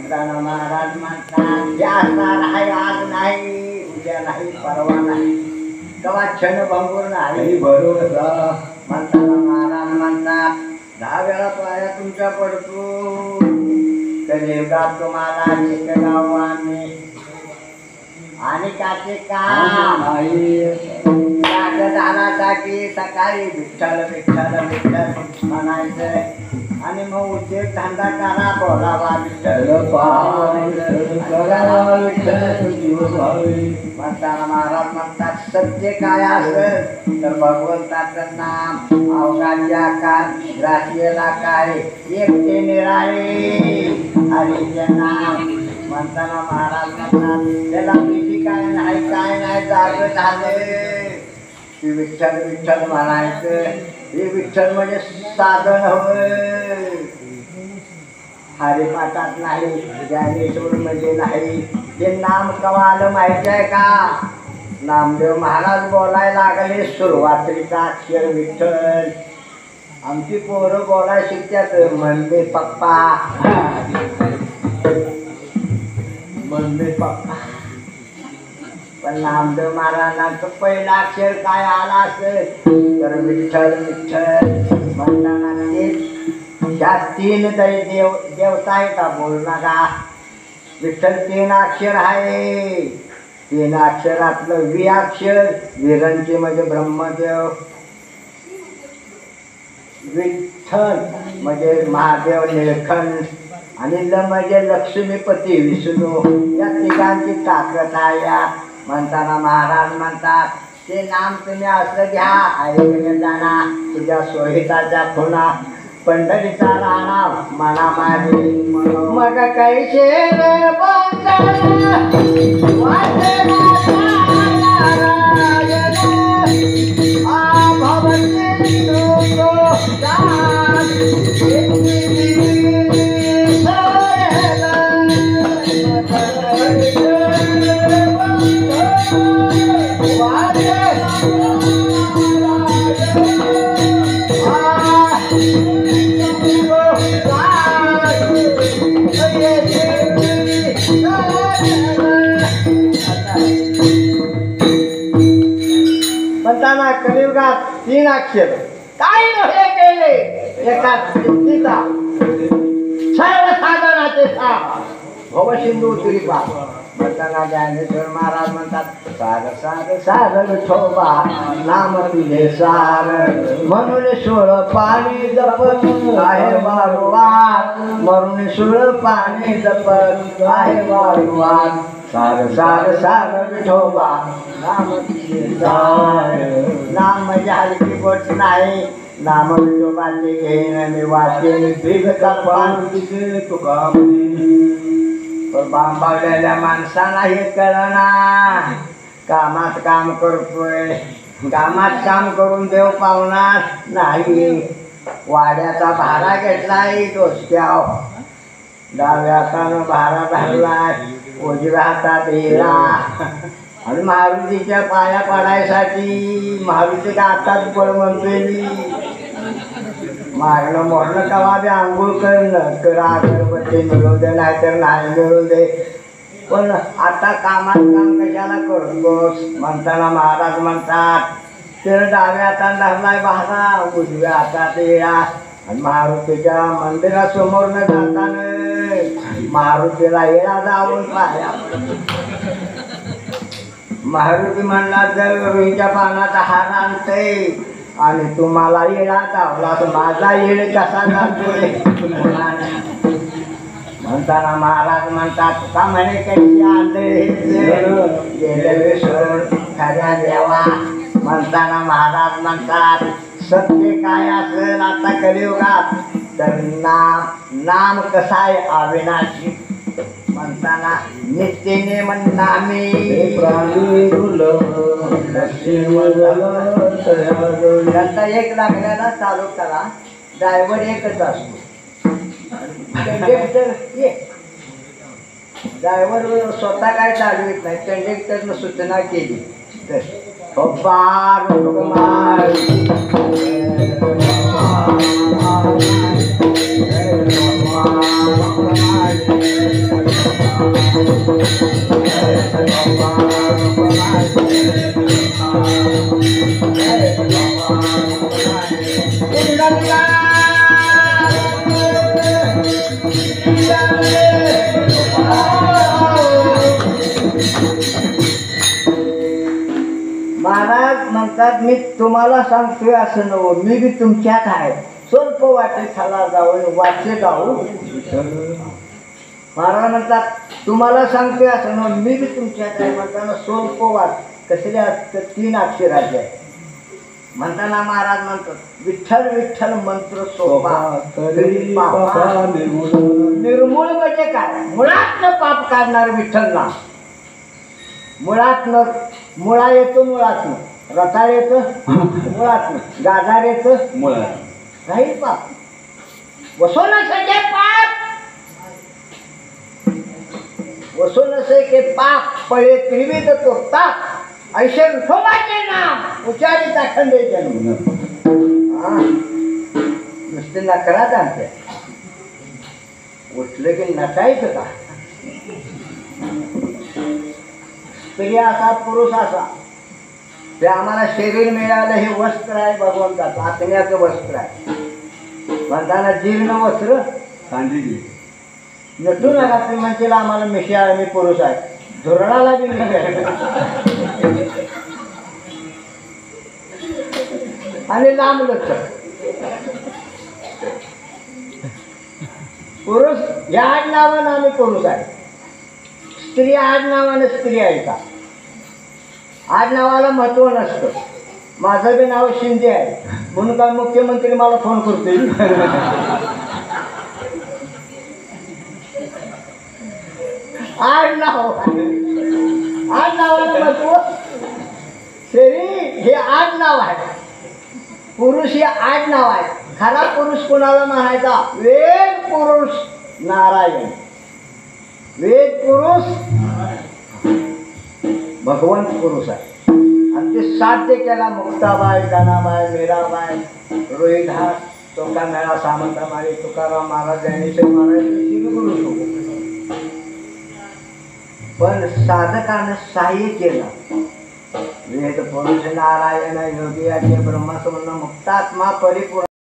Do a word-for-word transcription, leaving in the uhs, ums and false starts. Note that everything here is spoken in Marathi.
म्हणताना महाराज म्हणतात हे असणार आहे, आज नाही, उद्या नाही, परवा नाही, कवा क्षण भंगूर नाही भरोसा. म्हणताना महाराज म्हणतात दहा वेळा पाया तुमच्या पडतो, कलियुगात तुम्हाला एक गाव आम्ही आणि काचे काम झाला की सकाळी विठ्ठल विठ्ठल विठ्ठल म्हणायचं आणि मग उद्योग धंदा करा, बोलावा विठ्ठल म्हणताना महाराज म्हणतात सत्य काय असेल तर भगवंताचं नाम अवघाच्या कान राशीला काय एकटे निराळे हरीचे नाम. म्हणताना महाराज म्हणतात त्याला भीती काय नाही, काय नाही, जाग झाले की विठ्ठल विठ्ठल म्हणायचं. हे विठ्ठल म्हणजे साधन होय, हरिपाठात नाही, ज्ञानेश्वर मध्ये नाही. हे नाम कवा आलं माहिती आहे का? नामदेव महाराज बोलायला लागले सुरुवातीचा अक्षर विठ्ठल. आमची पोरं बोलाय शिकतात म्हणले पप्पा म्हणले पप्पा, पण नामदेव महाराजांचं पहिला अक्षर काय आला असेल तर विठ्ठल विठ्ठल. म्हणताना ते त्या तीन तरी देव देवता आहे का बोल नका. विठ्ठल तीन अक्षर आहे, तीन अक्षरातलं वि अक्षर विरंची म्हणजे ब्रह्मदेव, विठ्ठल म्हणजे महादेव निळखंड आणि ल म्हणजे लक्ष्मीपती विष्णू. या तिघांची ताकद आहे या. म्हणताना महाराज म्हणतात ते नाम तुम्ही असं घ्या ऐकले जाणा, तुझ्या सोहिताच्या खुणा पंढरीचा राणा मना माझे मग कैसे म्हणताना कलियुगात तीन अक्षर काही हे केले एका व्यक्तीचा सर्वसाधारणाचे भव सिंधू श्रीपा. म्हणताना ज्ञानेश्वर महाराज म्हणतात सार सार सार विठोबा नाम तुझे सार म्हणून सोळ पाणी जपत आहे वारंवार, म्हणून सोळ पाणी जपत आहे वारंवार. सार सार सार विठोबा नाम तुझे सार. नाम म्हणजे हलकी गोष्ट नाही, नाम विठोबाचे घेण मी वाचेन बिगता पान तिथे तुका पण बांबावलेल्या माणसाला हे कळना. कामात काम करतोय, कामात काम करून देव पावणार नाही. वाड्याचा भारा घेतलाय डोसक्याव, डाव्या हातानं भारा धरलाय, उजव्या हातात हिरा आणि मारुतीच्या पाया पडायसाठी मारुतीच्या हातात बळ म्हणतोय मी. मारणं मोडणं कवा बी आंघोळ करणं करा, अगरबत्ती मिळू दे नाहीतर नाही मिळू दे, पण आता कामात काम कशाला करतोस. म्हणताना महाराज म्हणतात ते डाव्या हातात धरलाय भारा, उजव्या हातात येळा आणि मारुतीच्या मंदिरासमोर न जाताना मारुतीला येळा जाऊन पाया. मारुती म्हणला जर रुईच्या पानाचा हार आणतय आणि तुम्हाला येळा चावला तर माझा येळ कसा जातोय. म्हणताना महाराज म्हणतात का म्हणे कशी आले गेले सोड खऱ्या देवा. म्हणताना महाराज म्हणतात सत्य काय असेल आता कलियुगात तर नाम नाम कसा आहे अविनाशी. म्हणताना नित्यने नामे त्यांचा एक लागल्याला चालू करा. ड्रायव्हर एकच असतो, कंडक्टर एक. ड्रायव्हर स्वतः काय चालवित नाही, कंडक्टरनं सूचना केली तर बार कुमार म्हणतात मी तुम्हाला सांगतोय असं नव मी बी तुमच्यात आहे स्वल्प वाटे खाला जाऊन वाचे जाऊ महाराज म्हणतात तुम्हाला सांगतोय असं नव मी बी तुमच्यात आहे म्हणताना स्वल्प वाट कसले असतं तीन अक्षराचे आहे म्हणताना महाराज म्हणतात विठ्ठल विठ्ठल मंत्र सोपा तरी पापा निर्मूळ म्हणजे काय मुळात न पाप काढणार विठ्ठल नाम मुळात न मुळा येतो मुळात न रताळ येतं मुळात न गाजार येतं मुळात काही पाप वसो नसे पाप वसो नसे के पाप पळे त्रिविध तो ताप ऐसे विठोबाचे नाम उच्चारित अखंड जन्म नुसते नकरा जाणते उठलं की नटायचं का स्त्री असा पुरुष असा ते आम्हाला शरीर मिळालं हे वस्त्र आहे भगवंताचं आत्म्याचं वस्त्र आहे म्हणताना जीर्ण वस्त्र सांगितली नटून नका तुम्ही म्हणतील आम्हाला मिशी आहे मी पुरुष आहे धोरणाला बी मिशी आणि लांब लचक पुरुष या आड नावानं आम्ही पुरुष आहे स्त्री आड नावानं स्त्री आहे का आड नावाला महत्व नसतं माझं बी नाव शिंदे आहे म्हणून का मुख्यमंत्री मला फोन करतोय आड नाव आड नावाला महत्व शरीर हे आड नाव आहे पुरुष हे आड नाव आहे खरा पुरुष कोणाला म्हणायचा वेद पुरुष नारायण वेद पुरुष भगवंत पुरुष आहे आणि ते साध्य केला मुक्ताबाई जनाबाई मीराबाई रोहिदास चौका मेळा सामंतमाळी तुकाराम महाराज ज्ञानेश्वर महाराज श्रीगुरु पण साधकानं सहाय्य केलं वेद पुरुष नारायण योगी ब्रह्मसमन मुक्तात्मा परिपूर्ण